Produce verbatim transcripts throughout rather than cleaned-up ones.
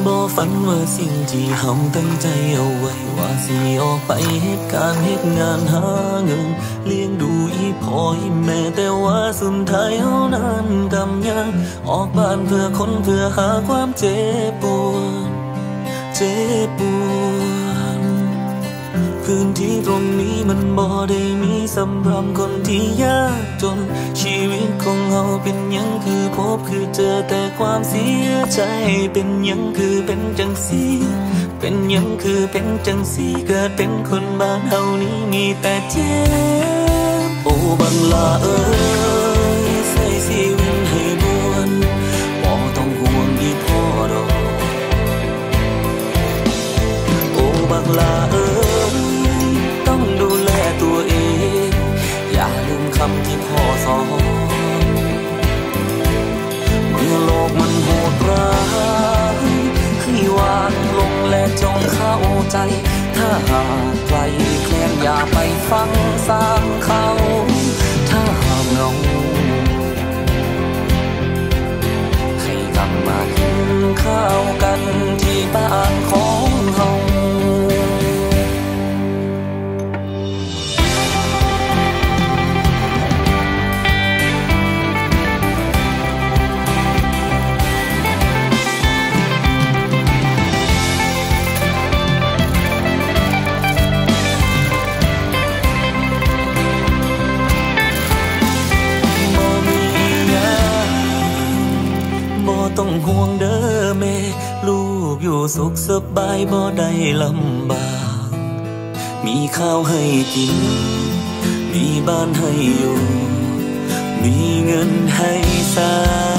บ่ฝันว่าสิ่งที่เฮาตั้งใจเอาไว้ว่าสิออกไปเหตุการณ์เหตุงานหาเงินเลี้ยงดูอีพ่ออีแม่แต่ว่าสุดท้ายเฮานั้นกำยังออกบ้านเพื่อคนเพื่อหาความเจ็บปวดเจ็บปวดพื้นที่ตรงนี้มันบ่ได้มีสำหรับคนที่ยากจนชีวิตของเฮาเป็นหยังคือพบคือเจอแต่ความเสียใจเป็นหยังคือเป็นจังสีเป็นหยังคือเป็นจังสีเกิดเป็นคนบ้านเฮานี้มีแต่เจ็บโอ้บังลาเอ้ยใส่ชีวิตให้บวนบ่ต้องห่วงอีพ่อดอกโอ้บังลาเอ้ยต้องดูแลตัวเองอย่าลืมคำที่พ่อสอนเมื่อโลกมันโหดร้ายให้วางลงและจงเข้าใจถ้าหากใครแคลนอย่าไปฟังสามเขาถ้าหากเหงาให้กลับมากินข้าวกันที่บ้านของเฮาต้องห่วงเด้อแม่ลูกอยู่สุขสบายบ่ได้ลำบากมีข้าวให้กินมีบ้านให้อยู่มีเงินให้ใช้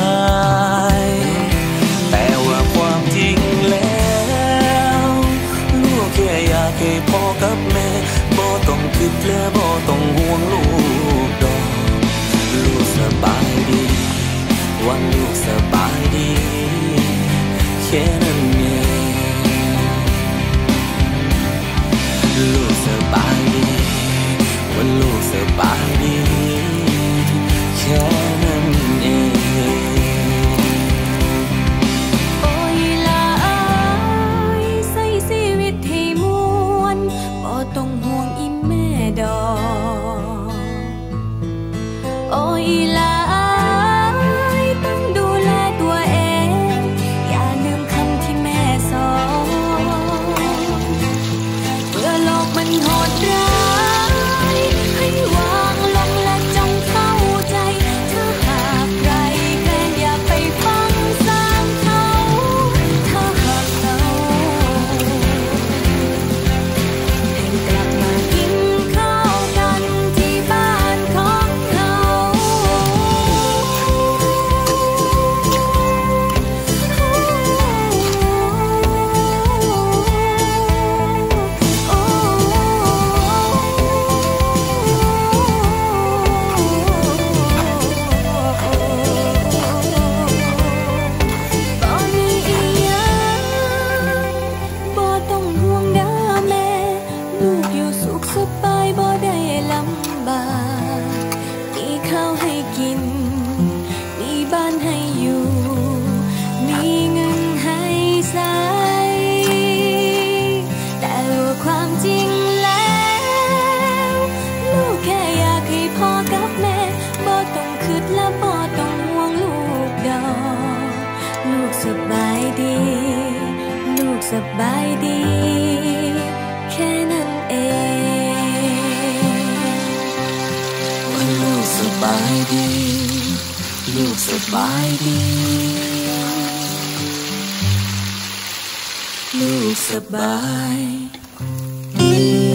แต่ว่าความจริงแล้วลูกแค่อยากให้พ่อกับแม่บ่ต้องคิดและบ่ต้องห่วงลูกดอกลูกสบายดีวันลูกสบายดีแค่นั้นเองลูกสบายดีวันลูกสบายดีแค่นั้นเองโอ้ยลาใส่ชีวิตให้มวนบ่ต้องห่วงอีแม่ดอกโอ้ยลาโหดร้ายให้วางลงและจงเข้าใจถ้าหากใครแกล้งอย่าไปฟังสามเขาถ้าหากเขาให้กลับมากินข้าวกันที่บ้านของเขาสบายดีลูกสบายดีแค่นั้นเองวันลูกสบายดีลูกสบายดีลูกสบายดี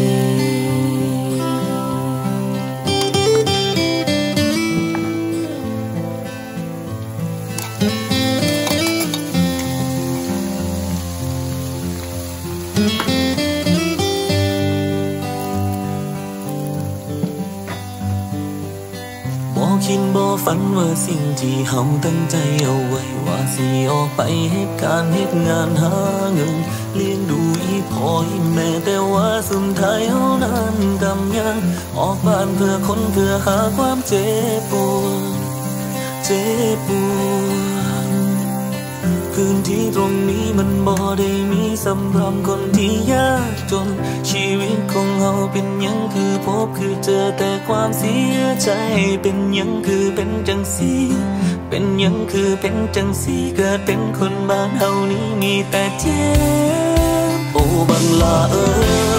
คิดบ่ฝันว่าสิ่งที่เฮาตั้งใจเอาไว้ว่าสิออกไปเหตุการณ์เหตุงานหาเงินเลี้ยงดูอีพ่ออีแม่แต่ว่าสุดท้ายเฮานั้นกำยังออกบ้านเพื่อคนเพื่อหาความเจ็บปวดเจ็บปวดพื้นที่ตรงนี้มันบ่ได้มีสำหรับคนที่ยากจนชีวิตของเราเป็นยังคือพบคือเจอแต่ความเสียใจเป็นยังคือเป็นจังสีเป็นยังคือเป็นจังสีเกิดเป็นคนบ้านเฮานี้มีแต่เจ็บโอ้บังลาเอ้ย